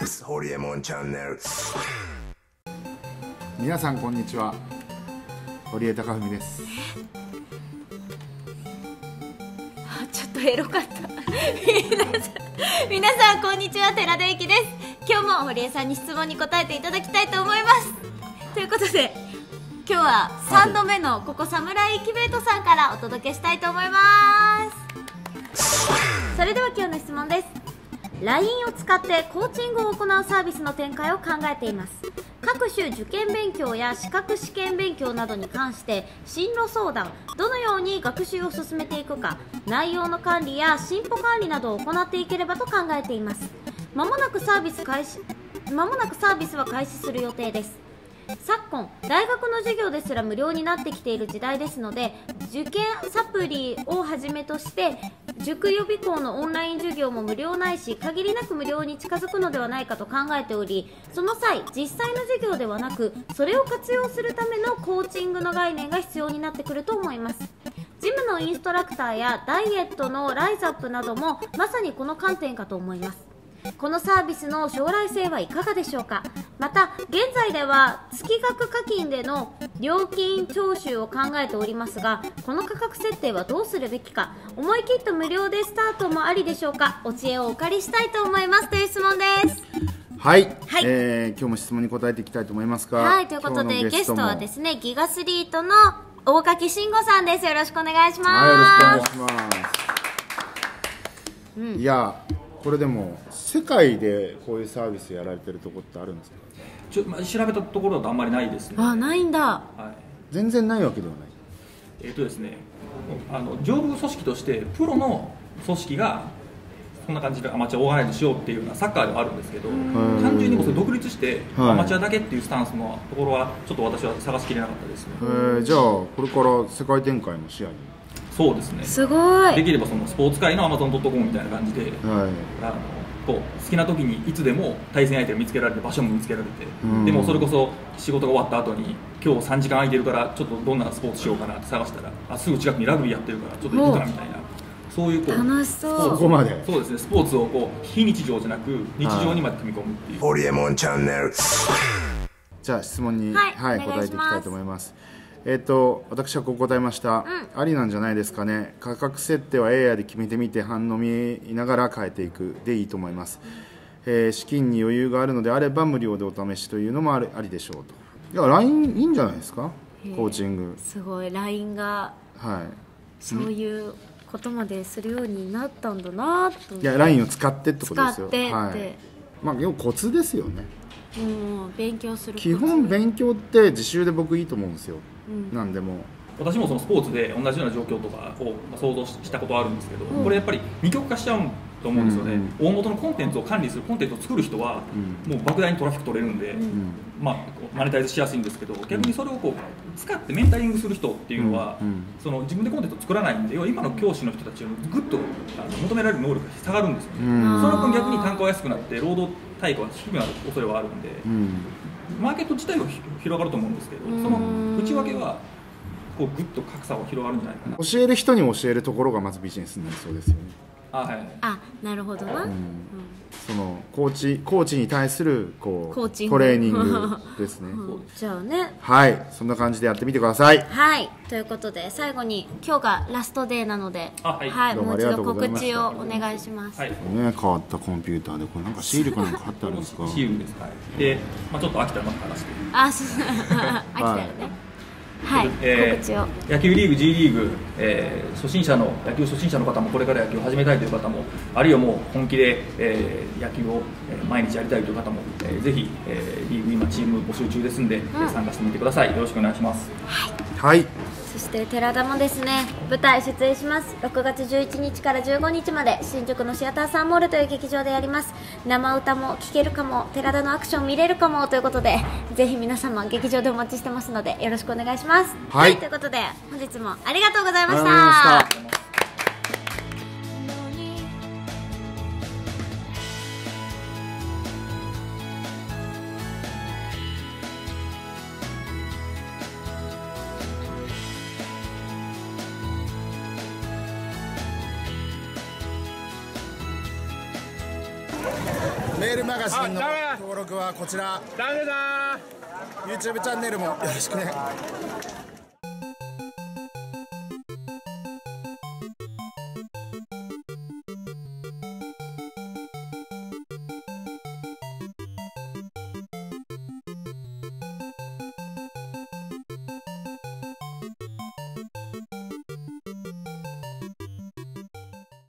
ホリエモンチャンネル。 皆さんこんにちは、堀江貴文です。 ちょっとエロかった皆さんこんにちは、寺田由紀です。今日も堀江さんに質問に答えていただきたいと思います。ということで今日は3度目のここサムライキベートさんからお届けしたいと思います。それでは今日の質問です。 LINE を使ってコーチングを行うサービスの展開を考えています。各種受験勉強や資格試験勉強などに関して進路相談、どのように学習を進めていくか、内容の管理や進歩管理などを行っていければと考えています。まもなくサービスは開始する予定です。昨今大学の授業ですら無料になってきている時代ですので、受験サプリをはじめとして塾予備校のオンライン授業も無料ないし、限りなく無料に近づくのではないかと考えており、その際実際の授業ではなくそれを活用するためのコーチングの概念が必要になってくると思います。ジムのインストラクターやダイエットのライズアップなどもまさにこの観点かと思います。このサービスの将来性はいかがでしょうか。また現在では月額課金での料金徴収を考えておりますが、この価格設定はどうするべきか、思い切った無料でスタートもありでしょうか。お知恵をお借りしたいと思いますという質問です。 はい、 はい、 今日も質問に答えていきたいと思いますが、 はい、ということでゲストはですね、ギガスリートの大垣慎吾さんです。よろしくお願いします。 はい、よろしくお願いします、いやこれでも世界でこういうサービスやられてるところってあるんですか？ 調べたところだとあんまりないですね。 あ、ないんだ、 はい、 全然ないわけではない。 ですね、上部組織としてプロの組織がそんな感じでアマチュアオーガナイズしようっていうようなサッカーではあるんですけど、単純にもうそれ独立してアマチュアだけっていうスタンスのところはちょっと私は探しきれなかったですね。 じゃあこれから世界展開も視野に。 そうですね、 すごい。 できればそのスポーツ界の Amazon.com みたいな感じで、こう好きな時にいつでも対戦相手を見つけられて、場所も見つけられて、でもそれこそ仕事が終わった後に今日3時間空いてるからちょっとどんなスポーツしようかなって探したら、すぐ近くにラグビーやってるからちょっと行くかみたいな、そういう楽しそう。 ここまで。 そうですね、スポーツをこう非日常じゃなく日常にまで組み込むっていう。 ホリエモンチャンネル。 じゃあ質問に、 はい答えていきたいと思います。私はこう答えました、ありなんじゃないですかね。価格設定は AI で決めてみて反応見ながら変えていくでいいと思います。資金に余裕があるのであれば無料でお試しというのもありでしょうと。いや LINE いいんじゃないですか、コーチング。 すごい LINE が、そういうことまでするようになったんだなと。 いや LINE を使ってってことですよ。 使ってって、 まあ要はコツですよね。 勉強するコツ。 基本勉強って自習で僕いいと思うんですよ、なんでも。 私もそのスポーツで同じような状況とかを想像したことはあるんですけど、これやっぱり二極化しちゃうと思うんですよね。大元のコンテンツを管理する、コンテンツを作る人はもう莫大にトラフィック取れるんで、マネタイズしやすいんですけど、逆にそれをこう使ってメンタリングする人っていうのは、その自分でコンテンツを作らないんで、要は今の教師の人たちよりぐっと求められる能力が下がるんですよね。その分逆に単価は安くなって労働対価は低くなる恐れはあるんで、マーケット自体は広がると思うんですけど、その内訳はこうぐっと格差は広がるんじゃないかな。 教える人に教えるところがまずビジネスになりそうですよね。 なるほどな、 そのコーチに対するこうコーチングトレーニングですね。 じゃあね、 はい、そんな感じでやってみてください。 はい、ということで最後に今日がラストデーなので、もう一度告知をお願いします。 ね、変わったコンピューターでこれなんかシールかなんか貼ってあるんですか？ シールです。で、ちょっと飽きたらまた話して。 飽きたよね。はい、告知を。 野球リーグ G リーグ、野球初心者の方もこれから野球を始めたいという方も、あるいはもう本気で、野球を毎日やりたいという方も、ぜひ、リーグ今チーム募集中ですんで、参加してみてください。よろしくお願いします。 はい。 そして寺田もですね、舞台出演します。6月11日から15日まで新宿のシアターサンモールという劇場でやります。生歌も聴けるかも、寺田のアクション見れるかもということで、ぜひ皆様劇場でお待ちしてますのでよろしくお願いします。はい、ということで本日もありがとうございました。 メールマガジンの登録はこちら。ダメだ。YouTube チャンネルもよろしくね。